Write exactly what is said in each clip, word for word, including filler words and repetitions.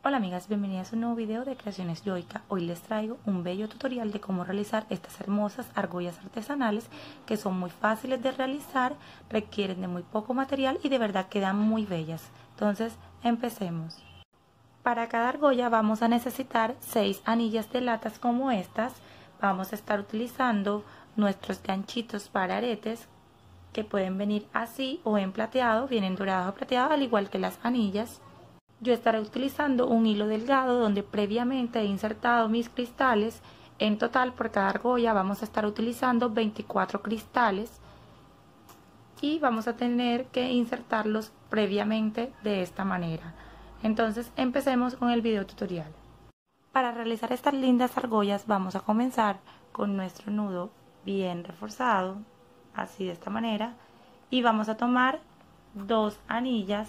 Hola amigas, bienvenidas a un nuevo video de Creaciones Yoica. Hoy les traigo un bello tutorial de cómo realizar estas hermosas argollas artesanales que son muy fáciles de realizar, requieren de muy poco material y de verdad quedan muy bellas. Entonces, empecemos. Para cada argolla vamos a necesitar seis anillas de latas como estas. Vamos a estar utilizando nuestros ganchitos para aretes que pueden venir así o en plateado, vienen dorados o plateados al igual que las anillas. Yo estaré utilizando un hilo delgado donde previamente he insertado mis cristales. En total por cada argolla vamos a estar utilizando veinticuatro cristales y vamos a tener que insertarlos previamente de esta manera. Entonces empecemos con el video tutorial. Para realizar estas lindas argollas vamos a comenzar con nuestro nudo bien reforzado, así de esta manera, y vamos a tomar dos anillas.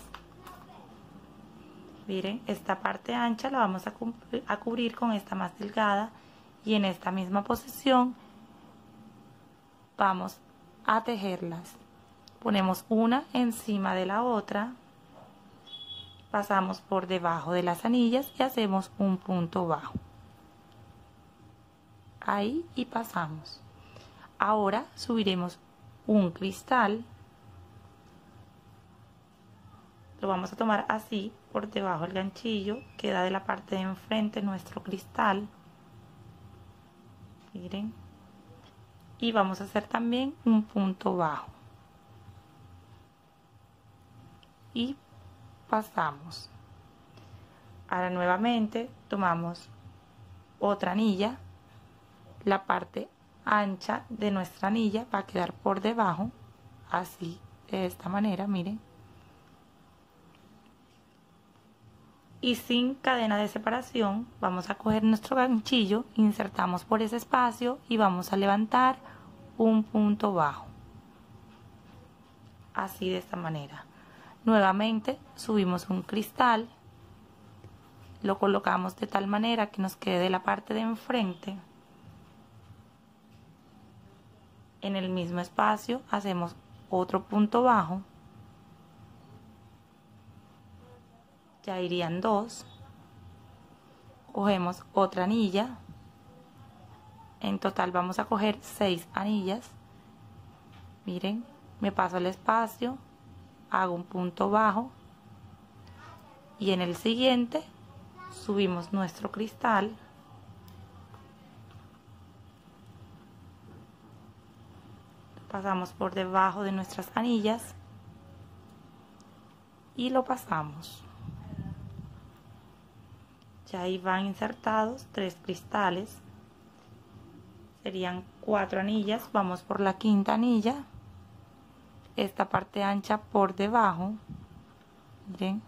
Miren, esta parte ancha la vamos a, a cubrir con esta más delgada y en esta misma posición vamos a tejerlas. Ponemos una encima de la otra, pasamos por debajo de las anillas y hacemos un punto bajo. Ahí y pasamos. Ahora subiremos un cristal. Lo vamos a tomar así por debajo del ganchillo, queda de la parte de enfrente nuestro cristal. Miren. Y vamos a hacer también un punto bajo. Y pasamos. Ahora nuevamente tomamos otra anilla. La parte ancha de nuestra anilla va a quedar por debajo, así de esta manera, miren. Y sin cadena de separación vamos a coger nuestro ganchillo, insertamos por ese espacio y vamos a levantar un punto bajo, así de esta manera. Nuevamente subimos un cristal, lo colocamos de tal manera que nos quede de la parte de enfrente. En el mismo espacio hacemos otro punto bajo. Ya irían dos. Cogemos otra anilla. En total vamos a coger seis anillas. Miren, me paso el espacio, hago un punto bajo y en el siguiente subimos nuestro cristal. Pasamos por debajo de nuestras anillas y lo pasamos. Ya ahí van insertados tres cristales, serían cuatro anillas. Vamos por la quinta anilla, esta parte ancha por debajo, miren,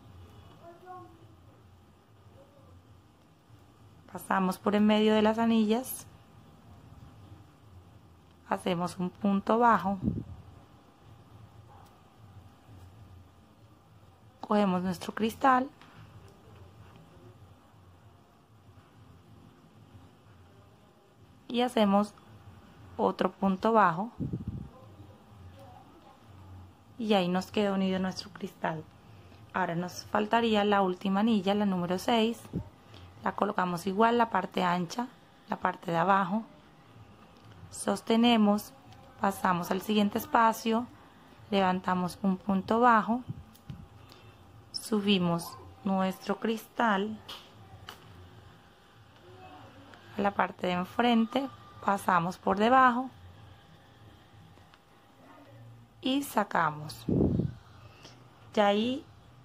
pasamos por en medio de las anillas, hacemos un punto bajo, cogemos nuestro cristal y hacemos otro punto bajo y ahí nos queda unido nuestro cristal. Ahora nos faltaría la última anilla, la número seis. La colocamos igual, la parte ancha, la parte de abajo, sostenemos, pasamos al siguiente espacio, levantamos un punto bajo, subimos nuestro cristal a la parte de enfrente, pasamos por debajo y sacamos. Ya ahí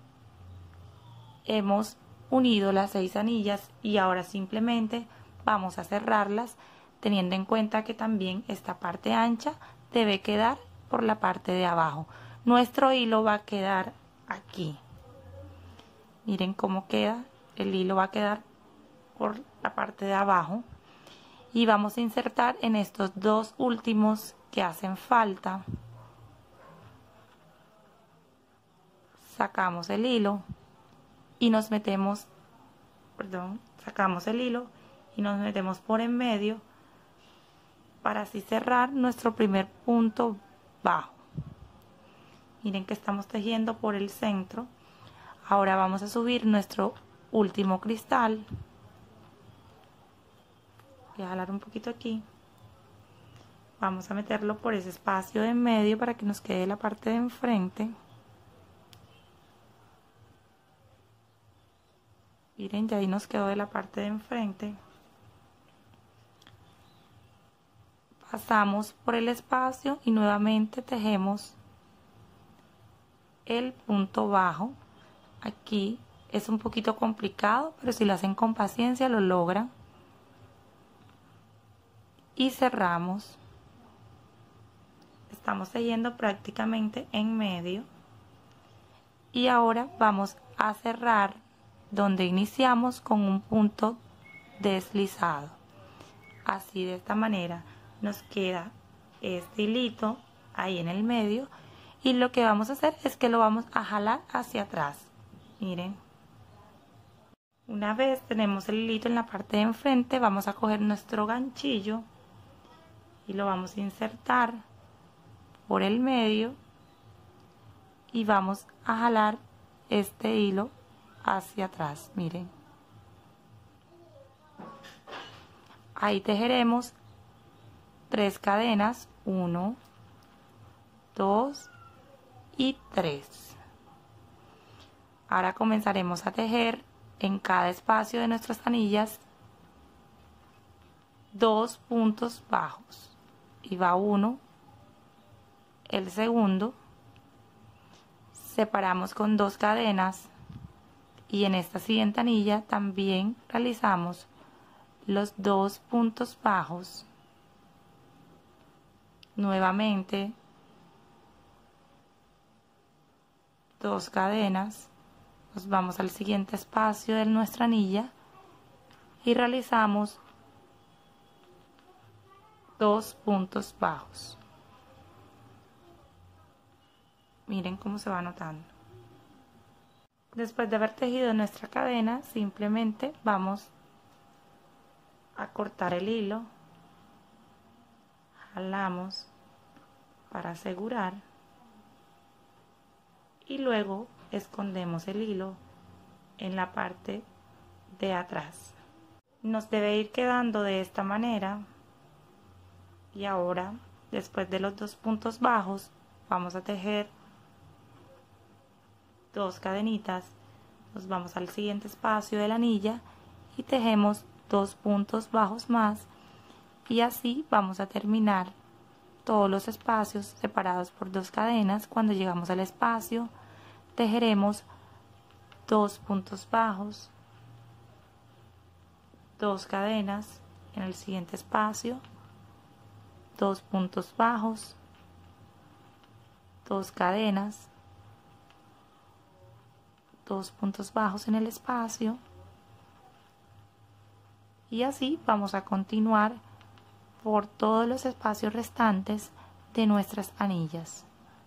hemos unido las seis anillas y ahora simplemente vamos a cerrarlas, teniendo en cuenta que también esta parte ancha debe quedar por la parte de abajo. Nuestro hilo va a quedar aquí. Miren cómo queda, el hilo va a quedar por la parte de abajo y vamos a insertar en estos dos últimos que hacen falta. Sacamos el hilo y nos metemos, perdón, sacamos el hilo y nos metemos por en medio para así cerrar nuestro primer punto bajo. Miren que estamos tejiendo por el centro. Ahora vamos a subir nuestro último cristal. Voy a jalar un poquito aquí. Vamos a meterlo por ese espacio de en medio para que nos quede la parte de enfrente. Miren, ya ahí nos quedó de la parte de enfrente. Pasamos por el espacio y nuevamente tejemos el punto bajo. Aquí es un poquito complicado, pero si lo hacen con paciencia lo logran. Y cerramos. Estamos tejiendo prácticamente en medio. Y ahora vamos a cerrar donde iniciamos con un punto deslizado. Así, de esta manera nos queda este hilito ahí en el medio, y lo que vamos a hacer es que lo vamos a jalar hacia atrás. Miren, una vez tenemos el hilito en la parte de enfrente, vamos a coger nuestro ganchillo y lo vamos a insertar por el medio y vamos a jalar este hilo hacia atrás. Miren, ahí tejeremos tres cadenas, uno, dos y tres. Ahora comenzaremos a tejer en cada espacio de nuestras anillas dos puntos bajos, y va uno, el segundo, separamos con dos cadenas, y en esta siguiente anilla también realizamos los dos puntos bajos. Nuevamente dos cadenas, nos vamos al siguiente espacio de nuestra anilla y realizamos dos puntos bajos. Miren cómo se va notando. Después de haber tejido nuestra cadena, simplemente vamos a cortar el hilo, jalamos para asegurar y luego escondemos el hilo en la parte de atrás. Nos debe ir quedando de esta manera. Y ahora, después de los dos puntos bajos, vamos a tejer dos cadenitas, nos vamos al siguiente espacio de la anilla y tejemos dos puntos bajos más, y así vamos a terminar todos los espacios separados por dos cadenas. Cuando llegamos al espacio, tejeremos dos puntos bajos, dos cadenas, en el siguiente espacio dos puntos bajos, dos cadenas, dos puntos bajos en el espacio, y así vamos a continuar por todos los espacios restantes de nuestras anillas.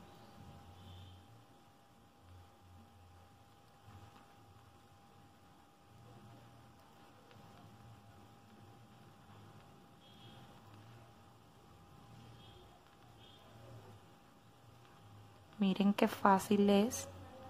Miren qué fácil es.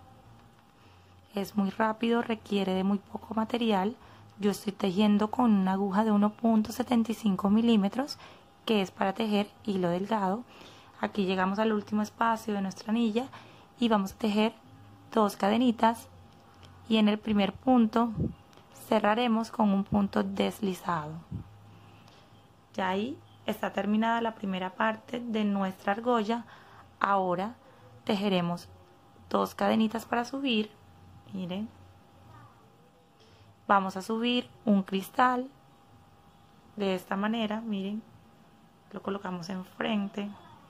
Es muy rápido, requiere de muy poco material. Yo estoy tejiendo con una aguja de uno punto setenta y cinco milímetros, que es para tejer hilo delgado. Aquí llegamos al último espacio de nuestra anilla y vamos a tejer dos cadenitas, y en el primer punto cerraremos con un punto deslizado. Ya ahí está terminada la primera parte de nuestra argolla. Ahora tejeremos dos cadenitas para subir. Miren, vamos a subir un cristal de esta manera. Miren, lo colocamos enfrente,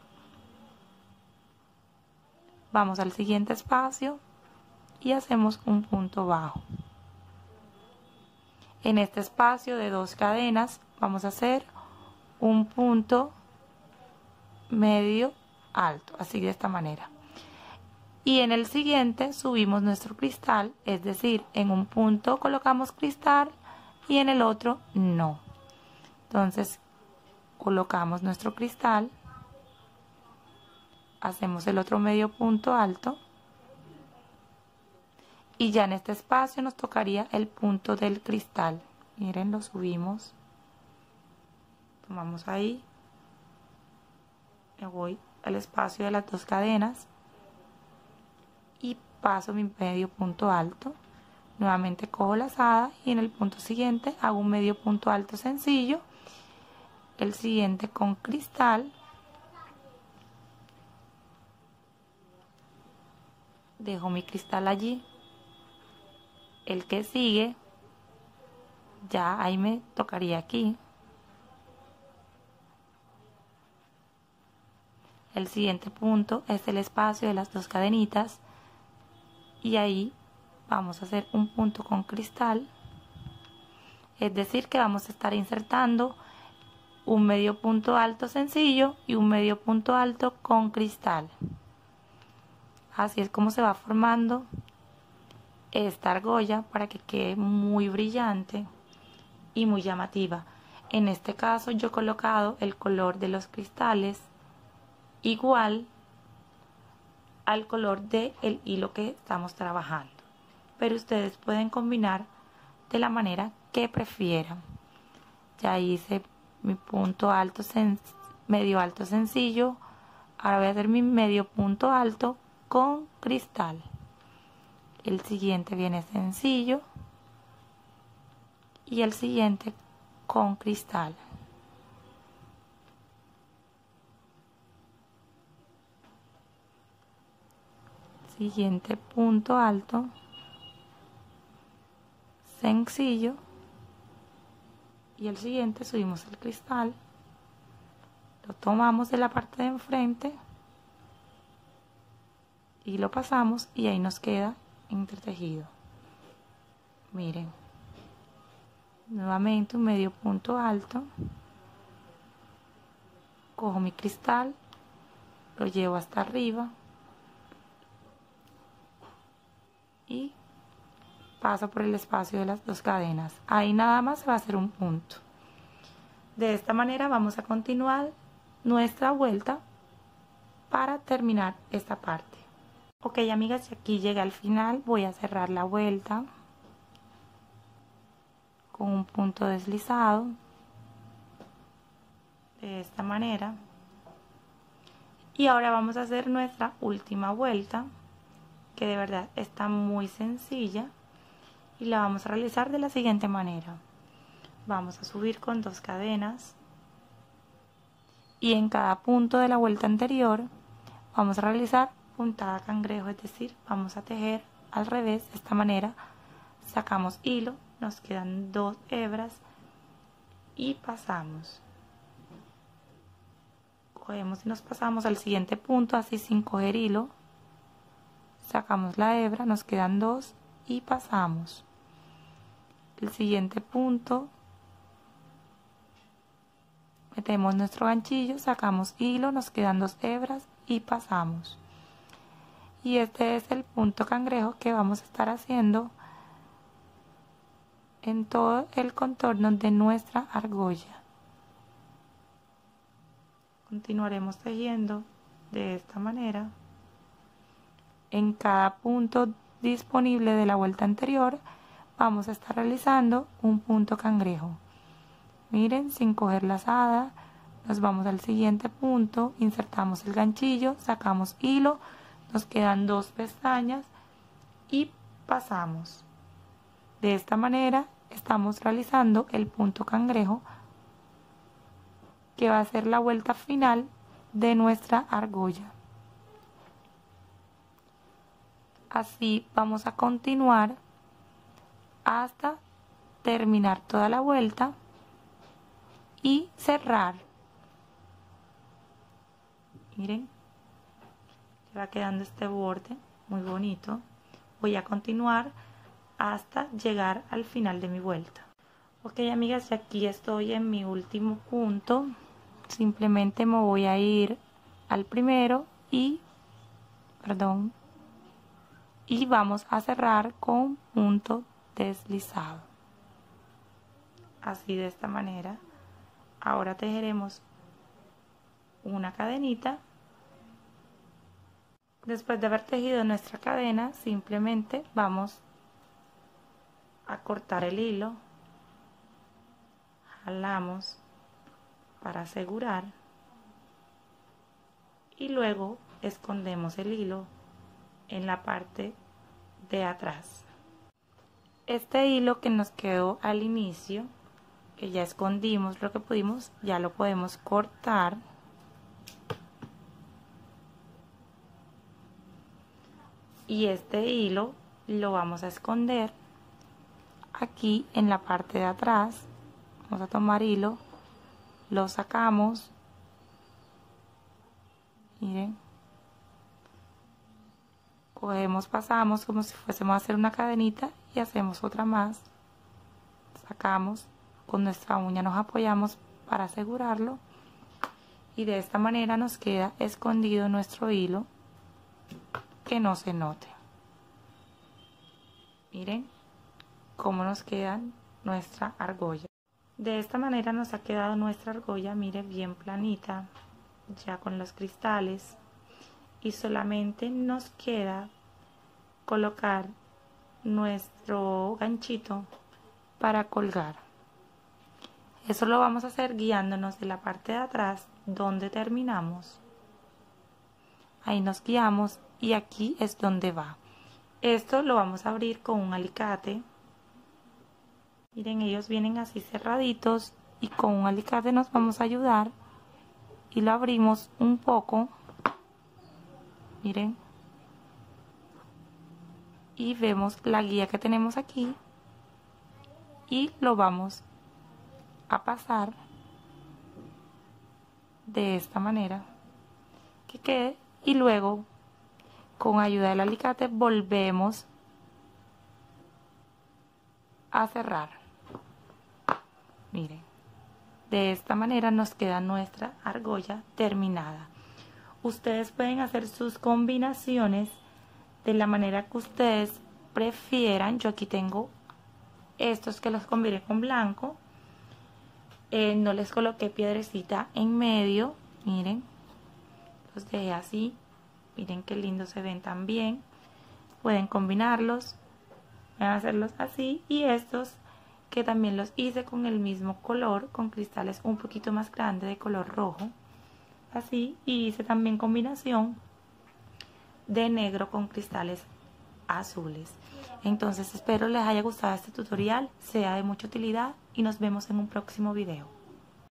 vamos al siguiente espacio y hacemos un punto bajo. En este espacio de dos cadenas vamos a hacer un punto medio alto, así, de esta manera. Y en el siguiente subimos nuestro cristal, es decir, en un punto colocamos cristal y en el otro no. Entonces colocamos nuestro cristal, hacemos el otro medio punto alto y ya en este espacio nos tocaría el punto del cristal. Miren, lo subimos, tomamos ahí, me voy al espacio de las dos cadenas y paso mi medio punto alto. Nuevamente cojo lazada y en el punto siguiente hago un medio punto alto sencillo, el siguiente con cristal, dejo mi cristal allí, el que sigue ya ahí me tocaría aquí, el siguiente punto es el espacio de las dos cadenitas y ahí vamos a hacer un punto con cristal, es decir que vamos a estar insertando un medio punto alto sencillo y un medio punto alto con cristal. Así es como se va formando esta argolla para que quede muy brillante y muy llamativa. En este caso yo he colocado el color de los cristales igual al color del hilo que estamos trabajando, pero ustedes pueden combinar de la manera que prefieran. Ya hice mi punto alto, medio alto sencillo, ahora voy a hacer mi medio punto alto con cristal. El siguiente viene sencillo y el siguiente con cristal. Siguiente punto alto sencillo y el siguiente subimos el cristal, lo tomamos de la parte de enfrente y lo pasamos y ahí nos queda entretejido. Miren, nuevamente un medio punto alto, cojo mi cristal, lo llevo hasta arriba y paso por el espacio de las dos cadenas. Ahí nada más se va a hacer un punto. De esta manera vamos a continuar nuestra vuelta para terminar esta parte. Ok, amigas, y aquí llegué al final. Voy a cerrar la vuelta con un punto deslizado de esta manera. Y ahora vamos a hacer nuestra última vuelta, que de verdad está muy sencilla, y la vamos a realizar de la siguiente manera. Vamos a subir con dos cadenas y en cada punto de la vuelta anterior vamos a realizar puntada cangrejo, es decir, vamos a tejer al revés de esta manera. Sacamos hilo, nos quedan dos hebras y pasamos, cogemos y nos pasamos al siguiente punto así sin coger hilo, sacamos la hebra, nos quedan dos y pasamos. El siguiente punto metemos nuestro ganchillo, sacamos hilo, nos quedan dos hebras y pasamos. Y este es el punto cangrejo que vamos a estar haciendo en todo el contorno de nuestra argolla. Continuaremos tejiendo de esta manera en cada punto disponible de la vuelta anterior. Vamos a estar realizando un punto cangrejo. Miren, sin coger lazada, nos vamos al siguiente punto, insertamos el ganchillo, sacamos hilo, nos quedan dos pestañas y pasamos. De esta manera estamos realizando el punto cangrejo, que va a ser la vuelta final de nuestra argolla. Así vamos a continuar hasta terminar toda la vuelta y cerrar. Miren, ya va quedando este borde muy bonito. Voy a continuar hasta llegar al final de mi vuelta. Ok, amigas, y aquí estoy en mi último punto. Simplemente me voy a ir al primero y perdón y vamos a cerrar con punto deslizado, así de esta manera. Ahora tejeremos una cadenita Después de haber tejido nuestra cadena, simplemente vamos a cortar el hilo, jalamos para asegurar y luego escondemos el hilo en la parte de atrás. Este hilo que nos quedó al inicio, que ya escondimos lo que pudimos, ya lo podemos cortar y este hilo lo vamos a esconder aquí en la parte de atrás. Vamos a tomar hilo, lo sacamos, miren, cogemos, pasamos como si fuésemos a hacer una cadenita y hacemos otra más, sacamos, con nuestra uña nos apoyamos para asegurarlo y de esta manera nos queda escondido nuestro hilo, que no se note. Miren cómo nos queda nuestra argolla. De esta manera nos ha quedado nuestra argolla, mire, bien planita, ya con los cristales, y solamente nos queda colocar nuestro ganchito para colgar. Eso lo vamos a hacer guiándonos de la parte de atrás donde terminamos. Ahí nos guiamos y aquí es donde va. Esto lo vamos a abrir con un alicate. Miren, ellos vienen así cerraditos y con un alicate nos vamos a ayudar y lo abrimos un poco. Miren. Y vemos la guía que tenemos aquí y lo vamos a pasar de esta manera que quede y luego con ayuda del alicate volvemos a cerrar. Miren, de esta manera nos queda nuestra argolla terminada. Ustedes pueden hacer sus combinaciones de la manera que ustedes prefieran. Yo aquí tengo estos que los combiné con blanco. Eh, no les coloqué piedrecita en medio. Miren, los dejé así. Miren qué lindos se ven también. Pueden combinarlos, pueden hacerlos así. Y estos que también los hice con el mismo color, con cristales un poquito más grandes de color rojo. Así, y hice también combinación de negro con cristales azules. Entonces espero les haya gustado este tutorial, sea de mucha utilidad y nos vemos en un próximo video.